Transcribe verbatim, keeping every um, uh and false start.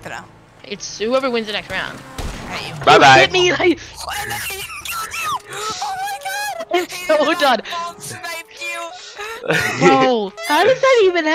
don't know. It's whoever wins the next round. Hey, you. Bye bye. Hit me like. Oh my god! I'm so done. Sniped you. Bro, how does that even happen?